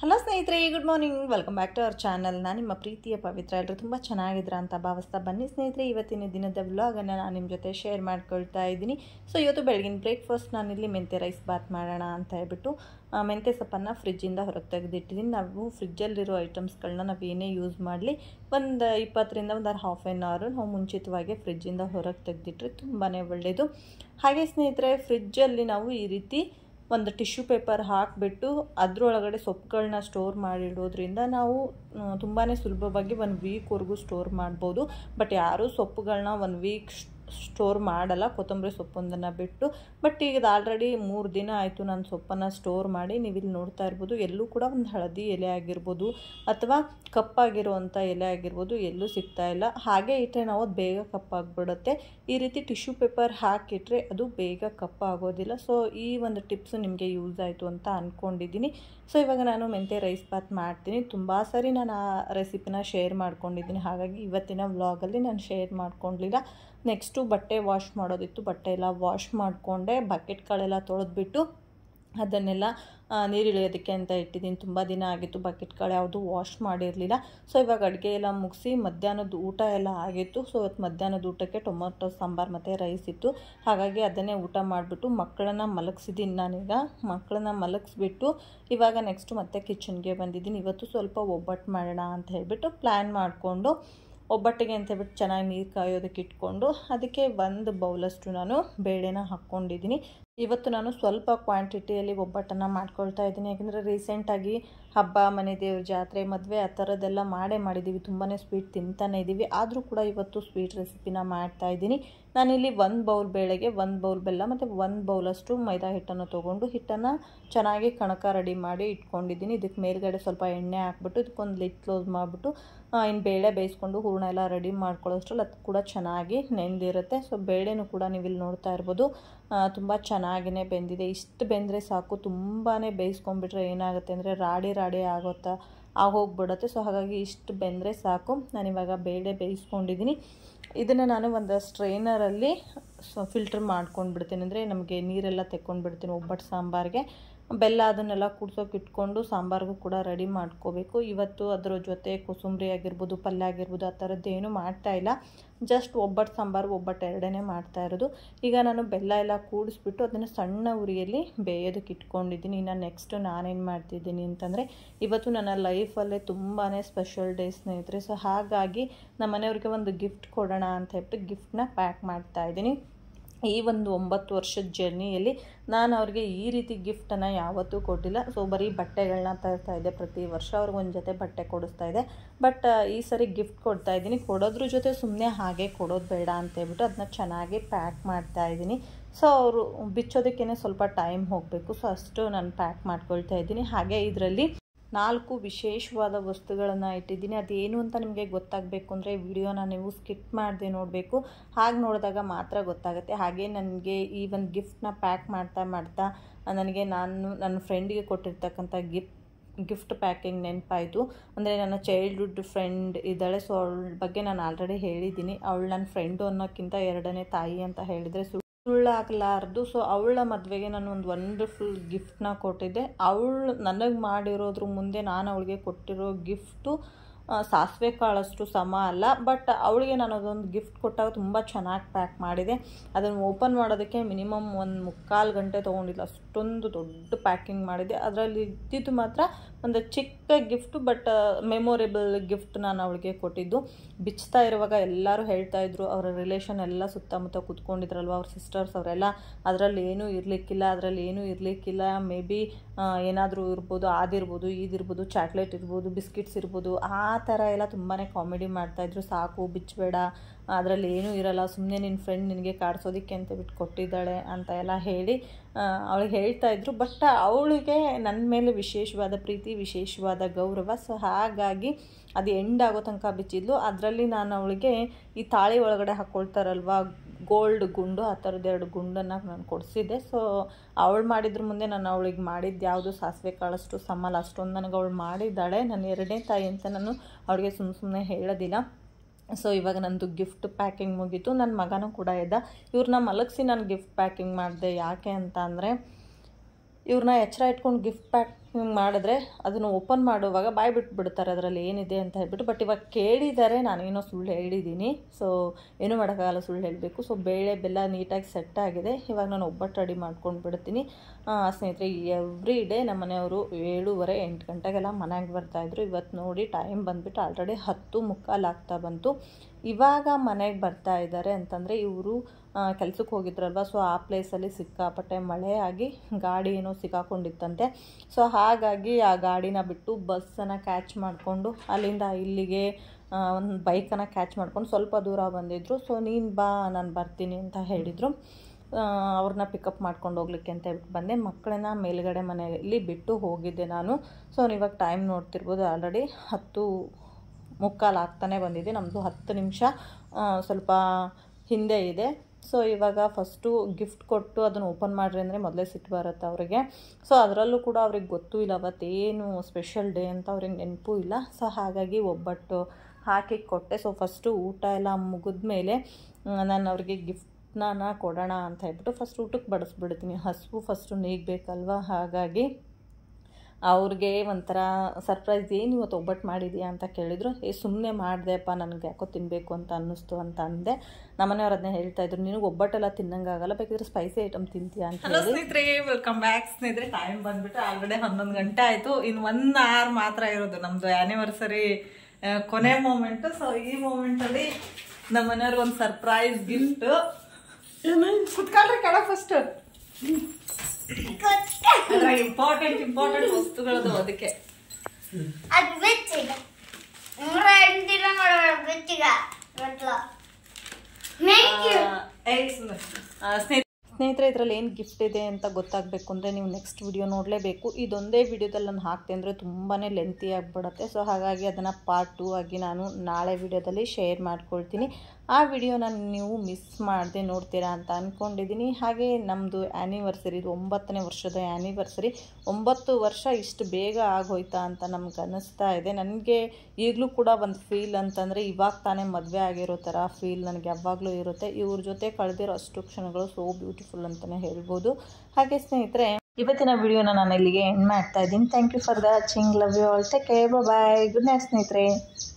Hello ಸ್ನೇಹಿತರೆ, good morning. Welcome back to our channel. ನಾನು ನಿಮ್ಮ ಪ್ರೀತಿಯ ಪವಿತ್ರ. ಎಲ್ಲರೂ ತುಂಬ ಚೆನ್ನಾಗಿದ್ರ ಅಂತ ಭಾವಿಸ್ತಾ ಬನ್ನಿ ಸ್ನೇಹಿತರೆ. ಇವತ್ತಿನ ದಿನದ ವ್ಲಾಗನ್ನು ನಾನು ನಿಮ್ಮ ಜೊತೆ ಶೇರ್ ಮಾಡ್ಕೊಳ್ತಾ ಇದ್ದೀನಿ. ಸೊ ಇವತ್ತು ಬೆಳಗಿನ ಬ್ರೇಕ್ಫಾಸ್ಟ್ ನಾನಿಲ್ಲಿ ಮೆಂತ್ಯ ರೈಸ್ ಬಾತ್ ಮಾಡೋಣ ಅಂತ ಹೇಳ್ಬಿಟ್ಟು ಮೆಂತ್ಯ ಸೊಪ್ಪನ್ನು ಫ್ರಿಜ್ಜಿಂದ ಹೊರಗೆ ತೆಗೆದಿಟ್ಟಿದ್ದೀನಿ. ನಾವು ಫ್ರಿಜ್ಜಲ್ಲಿರೋ ಐಟಮ್ಸ್ಗಳನ್ನ ನಾವು ಏನೇ ಯೂಸ್ ಮಾಡಲಿ ಒಂದು 20ರಿಂದ ಒಂದು ಹಾಫ್ ಆನ್ ಅವರ್ ನಾವು ಮುಂಚಿತವಾಗಿ ಫ್ರಿಜ್ಜಿಂದ ಹೊರಗೆ ತೆಗೆದಿಟ್ರೆ ತುಂಬಾ ಒಳ್ಳೆಯದು. ಹಾಗೆ ಸ್ನೇಹಿತರೆ, ಫ್ರಿಜ್ಜಲ್ಲಿ ನಾವು ಈ ರೀತಿ ಒಂದು ಟಿಶ್ಯೂ ಪೇಪರ್ ಹಾಕಿಬಿಟ್ಟು ಅದರೊಳಗಡೆ ಸೊಪ್ಪುಗಳನ್ನ ಸ್ಟೋರ್ ಮಾಡಿಡೋದ್ರಿಂದ ನಾವು ತುಂಬಾ ಸುಲಭವಾಗಿ 1 ವೀಕ್ವರೆಗೂ ಸ್ಟೋರ್ ಮಾಡ್ಬೋದು. ಬಟ್ ಯಾರೂ ಸೊಪ್ಪುಗಳನ್ನ 1 ವೀಕ್ ಸ್ಟೋರ್ ಮಾಡಲ್ಲ, ಕೊತ್ತಂಬರಿ ಸೊಪ್ಪೊಂದನ್ನು ಬಿಟ್ಟು. ಬಟ್ ಈಗ ಆಲ್ರೆಡಿ 3 ದಿನ ಆಯಿತು ನಾನು ಸೊಪ್ಪನ್ನು ಸ್ಟೋರ್ ಮಾಡಿ. ನೀವಿಲ್ಲಿ ನೋಡ್ತಾ ಇರ್ಬೋದು, ಎಲ್ಲೂ ಕೂಡ ಒಂದು ಹಳದಿ ಎಲೆ ಆಗಿರ್ಬೋದು ಅಥವಾ ಕಪ್ಪಾಗಿರುವಂಥ ಎಲೆ ಆಗಿರ್ಬೋದು ಎಲ್ಲೂ ಸಿಗ್ತಾ ಇಲ್ಲ. ಹಾಗೆ ಇಟ್ಟರೆ ನಾವು ಅದು ಬೇಗ ಕಪ್ಪಾಗಿಬಿಡುತ್ತೆ. ಈ ರೀತಿ ಟಿಶ್ಯೂ ಪೇಪರ್ ಹಾಕಿಟ್ರೆ ಅದು ಬೇಗ ಕಪ್ಪಾಗೋದಿಲ್ಲ. ಸೊ ಈ ಒಂದು ಟಿಪ್ಸು ನಿಮಗೆ ಯೂಸ್ ಆಯಿತು ಅಂತ ಅಂದ್ಕೊಂಡಿದ್ದೀನಿ. ಸೊ ಇವಾಗ ನಾನು ಮೆಂತ್ಯ ರೈಸ್ ಬಾತ್ ಮಾಡ್ತೀನಿ. ತುಂಬ ಸರಿ ನಾನು ಆ ರೆಸಿಪಿನ ಶೇರ್ ಮಾಡ್ಕೊಂಡಿದ್ದೀನಿ, ಹಾಗಾಗಿ ಇವತ್ತಿನ ವ್ಲಾಗಲ್ಲಿ ನಾನು ಶೇರ್ ಮಾಡ್ಕೊಂಡಿಲ್ಲ. ನೆಕ್ಸ್ಟು ಬಟ್ಟೆ ವಾಶ್ ಮಾಡೋದಿತ್ತು, ಬಟ್ಟೆ ಎಲ್ಲ ವಾಶ್ ಮಾಡಿಕೊಂಡೆ. ಬಕೆಟ್ಗಳೆಲ್ಲ ತೊಳೆದ್ಬಿಟ್ಟು ಅದನ್ನೆಲ್ಲ ನೀರಿಳಿಯೋದಕ್ಕೆ ಅಂತ ಇಟ್ಟಿದ್ದೀನಿ. ತುಂಬ ದಿನ ಆಗಿತ್ತು ಬಕೆಟ್ಗಳು ಯಾವುದು ವಾಶ್ ಮಾಡಿರಲಿಲ್ಲ. ಸೊ ಇವಾಗ ಅಡುಗೆ ಎಲ್ಲ ಮುಗಿಸಿ ಮಧ್ಯಾಹ್ನದ ಊಟ ಎಲ್ಲ ಆಗಿತ್ತು. ಸೊ ಇವತ್ತು ಮಧ್ಯಾಹ್ನದ ಊಟಕ್ಕೆ ಟೊಮೊಟೊ ಸಾಂಬಾರು ಮತ್ತು ರೈಸ್ ಇತ್ತು. ಹಾಗಾಗಿ ಅದನ್ನೇ ಊಟ ಮಾಡಿಬಿಟ್ಟು ಮಕ್ಕಳನ್ನ ಮಲಗಿಸಿದ್ದೀನಿ. ನಾನೀಗ ಮಕ್ಕಳನ್ನ ಮಲಗಿಸ್ಬಿಟ್ಟು ಇವಾಗ ನೆಕ್ಸ್ಟು ಮತ್ತೆ ಕಿಚನ್ಗೆ ಬಂದಿದ್ದೀನಿ. ಇವತ್ತು ಸ್ವಲ್ಪ ಒಬ್ಬಟ್ಟು ಮಾಡೋಣ ಅಂತ ಹೇಳ್ಬಿಟ್ಟು ಪ್ಲ್ಯಾನ್ ಮಾಡಿಕೊಂಡು ಒಬ್ಬಟ್ಟಿಗೆ ಅಂತ ಹೇಳ್ಬಿಟ್ಟು ಚೆನ್ನಾಗಿ ನೀರು ಕಾಯೋದಕ್ಕೆ ಇಟ್ಕೊಂಡು ಅದಕ್ಕೆ 1 ಬೌಲಷ್ಟು ನಾನು ಬೇಳೆನ ಹಾಕ್ಕೊಂಡಿದ್ದೀನಿ. ಇವತ್ತು ನಾನು ಸ್ವಲ್ಪ ಕ್ವಾಂಟಿಟಿಯಲ್ಲಿ ಒಬ್ಬಟ್ಟನ್ನು ಮಾಡ್ಕೊಳ್ತಾ ಇದ್ದೀನಿ. ಯಾಕೆಂದರೆ ರೀಸೆಂಟಾಗಿ ಹಬ್ಬ, ಮನೆ ದೇವ್ರ ಜಾತ್ರೆ, ಮದುವೆ ಆ ಥರದ್ದೆಲ್ಲ ಮಾಡಿದ್ದೀವಿ. ತುಂಬಾ ಸ್ವೀಟ್ ತಿಂತಾನೆ ಇದ್ದೀವಿ. ಆದರೂ ಕೂಡ ಇವತ್ತು ಸ್ವೀಟ್ ರೆಸಿಪಿನ ಮಾಡ್ತಾಯಿದ್ದೀನಿ. ನಾನಿಲ್ಲಿ 1 ಬೌಲ್ ಬೇಳೆಗೆ 1 ಬೌಲ್ ಬೆಲ್ಲ ಮತ್ತು 1 ಬೌಲಷ್ಟು ಮೈದಾ ಹಿಟ್ಟನ್ನು ತೊಗೊಂಡು ಹಿಟ್ಟನ್ನು ಚೆನ್ನಾಗಿ ಕಣಕ ರೆಡಿ ಮಾಡಿ ಇಟ್ಕೊಂಡಿದ್ದೀನಿ. ಇದಕ್ಕೆ ಮೇಲ್ಗಡೆ ಸ್ವಲ್ಪ ಎಣ್ಣೆ ಹಾಕ್ಬಿಟ್ಟು ಇದಕ್ಕೊಂದು ಲಿಡ್ ಕ್ಲೋಸ್ ಮಾಡಿಬಿಟ್ಟು ಇನ್ನು ಬೇಳೆ ಬೇಯಿಸ್ಕೊಂಡು ಹೂರಣ ಎಲ್ಲ ರೆಡಿ ಮಾಡ್ಕೊಳ್ಳೋಷ್ಟ್ರಲ್ಲಿ ಅದು ಕೂಡ ಚೆನ್ನಾಗಿ ನೆಂದಿರುತ್ತೆ. ಸೊ ಬೇಳೆನೂ ಕೂಡ ನೀವಿಲ್ಲಿ ನೋಡ್ತಾ ಇರ್ಬೋದು ತುಂಬ ಚೆನ್ನಾಗಿಯೇ ಬೆಂದಿದೆ. ಇಷ್ಟು ಬೆಂದರೆ ಸಾಕು. ತುಂಬಾ ಬೇಯಿಸ್ಕೊಂಡ್ಬಿಟ್ರೆ ಏನಾಗುತ್ತೆ ಅಂದರೆ ರಾಡಿ ಆಗೋಗ್ಬಿಡುತ್ತೆ. ಸೊ ಹಾಗಾಗಿ ಇಷ್ಟು ಬೆಂದರೆ ಸಾಕು. ನಾನಿವಾಗ ಬೇಳೆ ಬೇಯಿಸ್ಕೊಂಡಿದ್ದೀನಿ. ಇದನ್ನು ನಾನು ಒಂದು ಸ್ಟ್ರೈನರಲ್ಲಿ ಫಿಲ್ಟರ್ ಮಾಡ್ಕೊಂಡ್ಬಿಡ್ತೀನಿ. ಅಂದರೆ ನಮಗೆ ನೀರೆಲ್ಲ ತೆಕ್ಕೊಂಡ್ಬಿಡ್ತೀನಿ. ಒಬ್ಬಟ್ಟು ಸಾಂಬಾರಿಗೆ ಬೆಲ್ಲ ಅದನ್ನೆಲ್ಲ ಕುಡ್ಸೋಕೆ ಇಟ್ಕೊಂಡು ಸಾಂಬಾರಿಗೂ ಕೂಡ ರೆಡಿ ಮಾಡ್ಕೋಬೇಕು. ಇವತ್ತು ಅದರ ಜೊತೆ ಕೋಸಂಬರಿ ಆಗಿರ್ಬೋದು, ಪಲ್ಯ ಆಗಿರ್ಬೋದು, ಆ ಥರದ್ದೇನು ಮಾಡ್ತಾಯಿಲ್ಲ. ಜಸ್ಟ್ ಒಬ್ಬಟ್ಟು ಸಾಂಬಾರು, ಒಬ್ಬಟ್ಟು ಎರಡೇ ಮಾಡ್ತಾ ಇರೋದು. ಈಗ ನಾನು ಬೆಲ್ಲ ಎಲ್ಲ ಕೂಡಿಸ್ಬಿಟ್ಟು ಅದನ್ನು ಸಣ್ಣ ಉರಿಯಲ್ಲಿ ಬೇಯೋದಕ್ಕೆ ಇಟ್ಕೊಂಡಿದ್ದೀನಿ. ಇನ್ನು ನೆಕ್ಸ್ಟ್ ನಾನೇನು ಮಾಡ್ತಿದ್ದೀನಿ ಅಂತಂದರೆ, ಇವತ್ತು ನನ್ನ ಲೈಫಲ್ಲೇ ತುಂಬಾ ಸ್ಪೆಷಲ್ ಡೇ ಸ್ನೇಹಿತರೆ. ಸೊ ಹಾಗಾಗಿ ನಮ್ಮ ಮನೆಯವ್ರಿಗೆ ಒಂದು ಗಿಫ್ಟ್ ಕೊಡೋಣ ಅಂತ ಹೇಳ್ಬಿಟ್ಟು ಗಿಫ್ಟನ್ನ ಪ್ಯಾಕ್ ಮಾಡ್ತಾಯಿದ್ದೀನಿ. ಈ ಒಂದು 9 ವರ್ಷದ ಜರ್ನಿಯಲ್ಲಿ ನಾನು ಅವ್ರಿಗೆ ಈ ರೀತಿ ಗಿಫ್ಟನ್ನು ಯಾವತ್ತೂ ಕೊಟ್ಟಿಲ್ಲ. ಸೊ ಬರೀ ಬಟ್ಟೆಗಳನ್ನ ತರ್ತಾ ಇದ್ದೆ. ಪ್ರತಿ ವರ್ಷ ಅವ್ರಿಗೆ ಒಂದು ಜೊತೆ ಬಟ್ಟೆ ಕೊಡಿಸ್ತಾ ಇದ್ದೆ. ಬಟ್ ಈ ಸರಿ ಗಿಫ್ಟ್ ಕೊಡ್ತಾ ಇದ್ದೀನಿ. ಕೊಡೋದ್ರ ಜೊತೆ ಸುಮ್ಮನೆ ಹಾಗೆ ಕೊಡೋದು ಬೇಡ ಅಂತ ಹೇಳ್ಬಿಟ್ಟು ಅದನ್ನ ಚೆನ್ನಾಗಿ ಪ್ಯಾಕ್ ಮಾಡ್ತಾ ಇದ್ದೀನಿ. ಸೊ ಅವರು ಬಿಚ್ಚೋದಕ್ಕೇ ಸ್ವಲ್ಪ ಟೈಮ್ ಹೋಗಬೇಕು. ಸೊ ಅಷ್ಟು ನಾನು ಪ್ಯಾಕ್ ಮಾಡ್ಕೊಳ್ತಾ ಇದ್ದೀನಿ. ಹಾಗೆ ಇದರಲ್ಲಿ 4 ವಿಶೇಷವಾದ ವಸ್ತುಗಳನ್ನು ಇಟ್ಟಿದ್ದೀನಿ. ಅದೇನು ಅಂತ ನಿಮಗೆ ಗೊತ್ತಾಗಬೇಕು ಅಂದರೆ ವಿಡಿಯೋನ ನೀವು ಸ್ಕಿಪ್ ಮಾಡದೆ ನೋಡಬೇಕು. ಹಾಗೆ ನೋಡಿದಾಗ ಮಾತ್ರ ಗೊತ್ತಾಗುತ್ತೆ. ಹಾಗೆ ನನಗೆ ಈ ಒಂದು ಗಿಫ್ಟನ್ನ ಪ್ಯಾಕ್ ಮಾಡ್ತಾ ನನಗೆ ನಾನು ನನ್ನ ಫ್ರೆಂಡಿಗೆ ಕೊಟ್ಟಿರ್ತಕ್ಕಂಥ ಗಿಫ್ಟ್ ಪ್ಯಾಕಿಂಗ್ ನೆನಪಾಯಿತು. ಅಂದರೆ ನನ್ನ ಚೈಲ್ಡ್ಹುಡ್ ಫ್ರೆಂಡ್ ಇದ್ದಾಳೆ. ಸೊ ಅವಳ ಬಗ್ಗೆ ನಾನು ಆಲ್ರೆಡಿ ಹೇಳಿದ್ದೀನಿ. ಅವಳು ನನ್ನ ಫ್ರೆಂಡು ಅನ್ನೋಕ್ಕಿಂತ 2ನೇ ತಾಯಿ ಅಂತ ಹೇಳಿದರೆ ಸುಳ್ಳಾಗಲಾರ್ದು. ಸೊ ಅವಳ ಮದುವೆಗೆ ನಾನು ಒಂದು ವಂಡರ್ಫುಲ್ ಗಿಫ್ಟನ್ನ ಕೊಟ್ಟಿದ್ದೆ. ಅವಳು ನನಗೆ ಮಾಡಿರೋದ್ರ ಮುಂದೆ ನಾನು ಅವಳಿಗೆ ಕೊಟ್ಟಿರೋ ಗಿಫ್ಟು ಸಾಸಿವೆ ಕಾಳಷ್ಟು ಸಮ ಅಲ್ಲ. ಬಟ್ ಅವಳಿಗೆ ನಾನು ಅದೊಂದು ಗಿಫ್ಟ್ ಕೊಟ್ಟಾಗ ತುಂಬ ಚೆನ್ನಾಗಿ ಪ್ಯಾಕ್ ಮಾಡಿದೆ. ಅದನ್ನು ಓಪನ್ ಮಾಡೋದಕ್ಕೆ ಮಿನಿಮಮ್ 1 ಗಂಟೆ ತೊಗೊಂಡಿಲ್ಲ. ಅಷ್ಟೊಂದು ದೊಡ್ಡ ಪ್ಯಾಕಿಂಗ್ ಮಾಡಿದೆ. ಅದರಲ್ಲಿ ಇದ್ದಿದ್ದು ಮಾತ್ರ ಒಂದು ಚಿಕ್ಕ ಗಿಫ್ಟು, ಬಟ್ ಮೆಮೊರೇಬಲ್ ಗಿಫ್ಟ್ ನಾನು ಅವಳಿಗೆ ಕೊಟ್ಟಿದ್ದು. ಬಿಚ್ತಾ ಇರುವಾಗ ಎಲ್ಲರೂ ಹೇಳ್ತಾಯಿದ್ರು, ಅವರ ರಿಲೇಷನ್ ಎಲ್ಲ ಸುತ್ತಮುತ್ತ ಕೂತ್ಕೊಂಡಿದ್ರಲ್ವ, ಅವ್ರ ಸಿಸ್ಟರ್ಸ್ ಅವರೆಲ್ಲ, ಅದರಲ್ಲಿ ಏನೂ ಇರಲಿಕ್ಕಿಲ್ಲ. ಮೇ ಬಿ ಏನಾದರೂ ಇರ್ಬೋದು, ಅದಿರ್ಬೋದು, ಇದಿರ್ಬೋದು, ಚಾಕ್ಲೇಟ್ ಇರ್ಬೋದು, ಬಿಸ್ಕಿಟ್ಸ್ ಇರ್ಬೋದು, ಆ ಥರ ಎಲ್ಲ ತುಂಬಾ ಕಾಮಿಡಿ ಮಾಡ್ತಾಯಿದ್ರು. ಸಾಕು, ಬಿಚ್ಚಬೇಡ, ಅದರಲ್ಲಿ ಏನೂ ಇರಲ್ಲ, ಸುಮ್ಮನೆ ನಿನ್ನ ಫ್ರೆಂಡ್ ನಿನಗೆ ಕಾಡ್ಸೋದಕ್ಕೆ ಅಂತ ಬಿಟ್ಟು ಕೊಟ್ಟಿದ್ದಾಳೆ ಅಂತ ಎಲ್ಲ ಹೇಳಿ ಅವಳಿಗೆ ಹೇಳ್ತಾಯಿದ್ರು. ಬಟ್ ಅವಳಿಗೆ ನನ್ನ ಮೇಲೆ ವಿಶೇಷವಾದ ಪ್ರೀತಿ, ವಿಶೇಷವಾದ ಗೌರವ. ಸೊ ಹಾಗಾಗಿ ಅದು ಎಂಡ್ ಆಗೋ ತನಕ ಬಿಚ್ಚಿದ್ಲು. ಅದರಲ್ಲಿ ನಾನು ಅವಳಿಗೆ ಈ ತಾಳಿ ಒಳಗಡೆ ಹಾಕ್ಕೊಳ್ತಾರಲ್ವ ಗೋಲ್ಡ್ ಗುಂಡು, ಆ ಥರದ್ದು 2 ಗುಂಡನ್ನು ನಾನು ಕೊಡಿಸಿದ್ದೆ. ಸೊ ಅವಳು ಮಾಡಿದ್ರ ಮುಂದೆ ನಾನು ಅವಳಿಗೆ ಮಾಡಿದ್ದು ಯಾವುದು ಸಾಸಿವೆ ಕಾಳಷ್ಟು ಸಮಲ್ಲ. ಅಷ್ಟೊಂದು ನನಗೆ ಅವಳು ಮಾಡಿದ್ದಾಳೆ. ನಾನು 2ನೇ ತಾಯಿ ಅಂತ ನಾನು ಅವಳಿಗೆ ಸುಮ್ಮನೆ ಹೇಳೋದಿಲ್ಲ. ಸೊ ಇವಾಗ ನಂದು ಗಿಫ್ಟ್ ಪ್ಯಾಕಿಂಗ್ ಮುಗೀತು. ನನ್ನ ಮಗನೂ ಕೂಡ ಇದ್ದ. ಇವ್ರನ್ನ ಮಲಗಿಸಿ ನಾನು ಗಿಫ್ಟ್ ಪ್ಯಾಕಿಂಗ್ ಮಾಡಿದೆ. ಯಾಕೆ ಅಂತ ಅಂದರೆ ಇವ್ರನ್ನ ಎಚ್ಚರ ಇಟ್ಕೊಂಡು ಗಿಫ್ಟ್ ಪ್ಯಾಕ್ ಹಿಂಗೆ ಮಾಡಿದ್ರೆ ಅದನ್ನು ಓಪನ್ ಮಾಡುವಾಗ ಬಾಯಿ ಬಿಟ್ಬಿಡ್ತಾರೆ ಅದರಲ್ಲಿ ಏನಿದೆ ಅಂತ ಹೇಳ್ಬಿಟ್ಟು. ಬಟ್ ಇವಾಗ ಕೇಳಿದ್ದಾರೆ, ನಾನೇನೋ ಸುಳ್ಳು ಹೇಳಿದ್ದೀನಿ. ಸೊ ಏನೂ ಮಾಡೋಕ್ಕಾಗಲ್ಲ, ಸುಳ್ಳು ಹೇಳಬೇಕು. ಸೊ ಬೇಳೆ ಬೆಲ್ಲ ನೀಟಾಗಿ ಸೆಟ್ ಆಗಿದೆ. ಇವಾಗ ನಾನು ಒಬ್ಬಟ್ಟು ರೆಡಿ ಮಾಡ್ಕೊಂಡು ಬಿಡ್ತೀನಿ. ಸ್ನೇಹಿತರೆ, ಎವ್ರಿ ಡೇ ನಮ್ಮ ಮನೆಯವರು 7:30 8 ಗಂಟೆಗೆಲ್ಲ ಮನೆಗೆ ಬರ್ತಾಯಿದ್ರು. ಇವತ್ತು ನೋಡಿ ಟೈಮ್ ಬಂದುಬಿಟ್ಟು ಆಲ್ರೆಡಿ 10:45 ಆಗ್ತಾ ಬಂತು. ಇವಾಗ ಮನೆಗೆ ಬರ್ತಾ ಇದ್ದಾರೆ ಅಂತಂದರೆ ಇವರು ಕೆಲಸಕ್ಕೆ ಹೋಗಿದ್ರಲ್ವ. ಸೊ ಆ ಪ್ಲೇಸಲ್ಲಿ ಸಿಕ್ಕಾಪಟ್ಟೆ ಮಳೆ ಆಗಿ ಗಾಡಿ ಏನೋ ಸಿಕ್ಕಾಕೊಂಡಿತ್ತಂತೆ. ಸೊ ಹಾಗಾಗಿ ಆ ಗಾಡಿನ ಬಿಟ್ಟು ಬಸ್ಸನ್ನು ಕ್ಯಾಚ್ ಮಾಡಿಕೊಂಡು ಅಲ್ಲಿಂದ ಇಲ್ಲಿಗೆ ಒಂದು ಬೈಕನ್ನು ಕ್ಯಾಚ್ ಮಾಡ್ಕೊಂಡು ಸ್ವಲ್ಪ ದೂರ ಬಂದಿದ್ದರು. ಸೊ ನೀನು ಬಾ, ನಾನು ಬರ್ತೀನಿ ಅಂತ ಹೇಳಿದರು. ಅವ್ರನ್ನ ಪಿಕಪ್ ಮಾಡ್ಕೊಂಡು ಹೋಗ್ಲಿಕ್ಕೆ ಅಂತ ಹೇಳ್ಬಿಟ್ಟು ಬಂದೆ. ಮಕ್ಕಳನ್ನ ಮೇಲ್ಗಡೆ ಮನೆಯಲ್ಲಿ ಬಿಟ್ಟು ಹೋಗಿದ್ದೆ ನಾನು. ಸೊ ಇವಾಗ ಟೈಮ್ ನೋಡ್ತಿರ್ಬೋದು, ಆಲ್ರೆಡಿ 10:45 ಆಗ್ತಾನೆ ಬಂದಿದೆ. ನಮ್ಮದು 10 ನಿಮಿಷ ಸ್ವಲ್ಪ ಹಿಂದೆ ಇದೆ. ಸೊ ಇವಾಗ ಫಸ್ಟು ಗಿಫ್ಟ್ ಕೊಟ್ಟು ಅದನ್ನು ಓಪನ್ ಮಾಡಿರಿ ಅಂದರೆ ಮೊದಲೇ ಸಿಟ್ಟು ಬರುತ್ತೆ ಅವರಿಗೆ. ಸೊ ಅದರಲ್ಲೂ ಕೂಡ ಅವ್ರಿಗೆ ಗೊತ್ತೂ ಇಲ್ಲ ಅವತ್ತೇನು ಸ್ಪೆಷಲ್ ಡೇ ಅಂತ ಅವ್ರಿಗೆ ನೆನಪೂ ಇಲ್ಲ. ಸೊ ಹಾಗಾಗಿ ಒಬ್ಬಟ್ಟು ಹಾಕಿ ಕೊಟ್ಟೆ. ಸೊ ಫಸ್ಟು ಊಟ ಎಲ್ಲ ಮುಗಿದ ಮೇಲೆ ನಾನು ಅವ್ರಿಗೆ ಗಿಫ್ಟ್ನ ಕೊಡೋಣ ಅಂತ ಹೇಳ್ಬಿಟ್ಟು ಫಸ್ಟ್ ಊಟಕ್ಕೆ ಬಡಿಸ್ಬಿಡ್ತೀನಿ. ಹಸಿವು ಫಸ್ಟು ನೀಗಬೇಕಲ್ವ. ಹಾಗಾಗಿ ಅವ್ರಿಗೆ ಒಂಥರ ಸರ್ಪ್ರೈಸ್, ಏನು ಇವತ್ತು ಒಬ್ಬಟ್ಟು ಮಾಡಿದೆಯಾ ಅಂತ ಕೇಳಿದರು. ಸುಮ್ಮನೆ ಮಾಡಿದೆಪ್ಪ, ನನಗೆ ಯಾಕೋ ತಿನ್ನಬೇಕು ಅಂತ ಅನ್ನಿಸ್ತು ಅಂತ ಅಂದೆ. ನಮ್ಮನೆಯವ್ರು ಅದನ್ನ ಹೇಳ್ತಾಯಿದ್ರು, ನಿನಗೆ ಒಬ್ಬಟ್ಟೆಲ್ಲ ತಿನ್ನಂಗಾಗಲ್ಲ, ಬೇಕಿದ್ರೆ ಸ್ಪೈಸಿ ಐಟಮ್ ತಿಂತೀಯ ಅಂತ ಹೇಳಿ. ಸ್ನೇಹಿತರೆ, ವೆಲ್ಕಮ್ ಬ್ಯಾಕ್. ಸ್ನೇಹಿತರೆ, ಟೈಮ್ ಬಂದುಬಿಟ್ಟು ಆಲ್ರೆಡಿ 11 ಗಂಟೆ ಆಯಿತು. ಇನ್ನು 1 hour ಮಾತ್ರ ಇರೋದು ನಮ್ಮದು ಆ್ಯನಿವರ್ಸರಿ ಕೊನೆ ಮೂಮೆಂಟು. ಸೊ ಈ ಮೂಮೆಂಟಲ್ಲಿ ನಮ್ಮ ಮನೆಯವ್ರಿಗೆ ಒಂದು ಸರ್ಪ್ರೈಸ್ ಗಿಫ್ಟ್. ಕುತ್ಕೊಳ್ರಿ ಕಡ ಫಸ್ಟ್. ಇಂಪಾರ್ಟೆಂಟ್ ವಸ್ತುಗಳದು, ಅದಕ್ಕೆ ಸ್ನೇಹಿತರೆ, ಇದರಲ್ಲಿ ಏನು ಗಿಫ್ಟ್ ಇದೆ ಅಂತ ಗೊತ್ತಾಗಬೇಕು ಅಂದರೆ ನೀವು ನೆಕ್ಸ್ಟ್ ವಿಡಿಯೋ ನೋಡಲೇಬೇಕು. ಇದೊಂದೇ ವಿಡಿಯೋದಲ್ಲಿ ನಾನು ಹಾಕ್ತೆ ಅಂದರೆ ತುಂಬಾ ಲೆಂತಿ ಆಗಿಬಿಡುತ್ತೆ. ಸೊ ಹಾಗಾಗಿ ಅದನ್ನು ಪಾರ್ಟ್ 2 ಆಗಿ ನಾನು ನಾಳೆ ವಿಡಿಯೋದಲ್ಲಿ ಶೇರ್ ಮಾಡ್ಕೊಳ್ತೀನಿ. ಆ ವಿಡಿಯೋನ ನೀವು ಮಿಸ್ ಮಾಡದೆ ನೋಡ್ತೀರಾ ಅಂತ ಅಂದ್ಕೊಂಡಿದ್ದೀನಿ. ಹಾಗೆ ನಮ್ಮದು ಆ್ಯನಿವರ್ಸರಿ, ಇದು 9ನೇ ವರ್ಷದ ಆ್ಯನಿವರ್ಸರಿ. 9 ವರ್ಷ ಇಷ್ಟು ಬೇಗ ಆಗೋಯ್ತಾ ಅಂತ ನಮ್ಗೆ ಅನ್ನಿಸ್ತಾ ಇದೆ. ನನಗೆ ಈಗಲೂ ಕೂಡ ಒಂದು ಫೀಲ್ ಅಂತಂದರೆ ಇವಾಗ ತಾನೇ ಮದುವೆ ಆಗಿರೋ ಥರ ಫೀಲ್ ನನಗೆ ಯಾವಾಗಲೂ ಇರುತ್ತೆ. ಇವ್ರ ಜೊತೆ ಕಳೆದಿರೋ ಅಷ್ಟು ಕ್ಷಣಗಳು ಸೋ ಬ್ಯೂಟಿಫುಲ್ ಅಂತಲೇ ಹೇಳ್ಬೋದು. ಹಾಗೆ ಸ್ನೇಹಿತರೆ, ಇವತ್ತಿನ ವಿಡಿಯೋನ ನಾನು ಇಲ್ಲಿಗೆ ಎಂಡ್ ಮಾಡ್ತಾ ಇದ್ದೀನಿ. Thank you for the watching. Love you all. Take care. Bye. Good night ಸ್ನೇಹಿತರೆ.